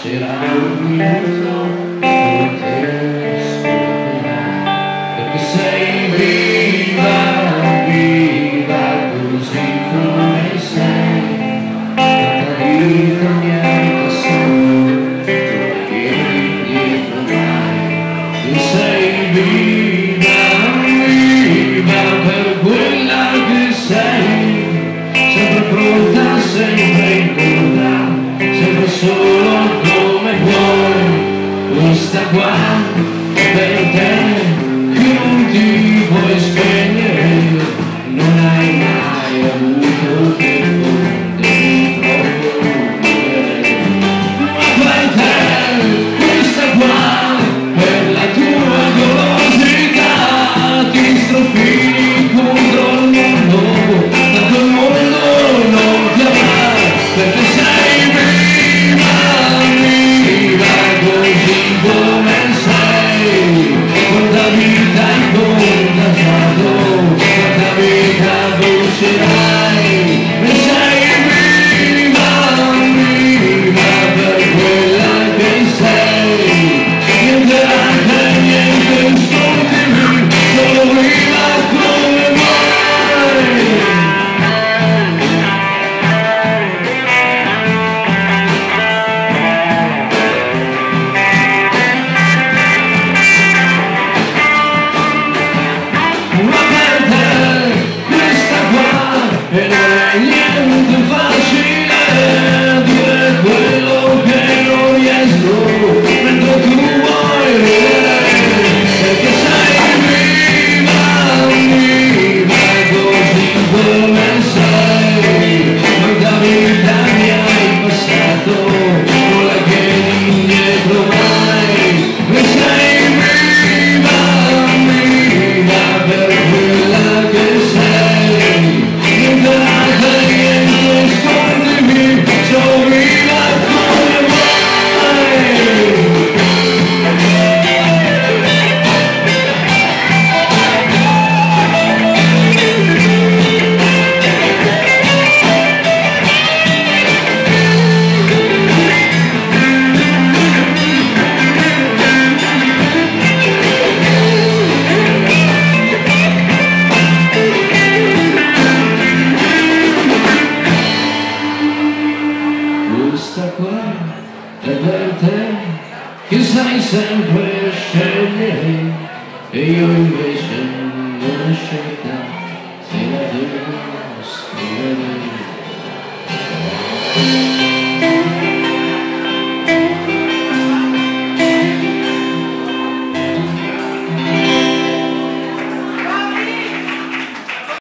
passerà un minuto con te scoprirai, perché sei viva, viva così come sei. Tanta vita mi hai passato, tu vieni dietro mai. Tu sei viva, viva per quella che sei, sempre pronta, sempre in coda, sempre solo come vuoi. Questa qua è per te, che non ti puoi spegnere, non hai mai avuto tempo di troppo vivere. Ma per te, questa qua, per la tua golosità, ti strofini contro il mondo, tanto il mondo non ti avrà, perché sei viva, viva così come sei. Quanta vita hai contagiato, quanta vita brucerai, e sei viva, viva per quella che sei. Niente anche, niente scontimi, solo viva come vuoi. Ma per te questa qua e non è niente facile, dire quello che non riesco mentre tu vuoi ridere, perché sei viva, viva così come sei. Quanta vita mi hai passato, non la chiedi indietro mai, e sei viva, viva per quella che sei. Niente nata, niente scontimi, solo viva come vuoi. Questa qua è per te, che sai sempre scegliere, e io invece non ho scelta, se la devo scrivere.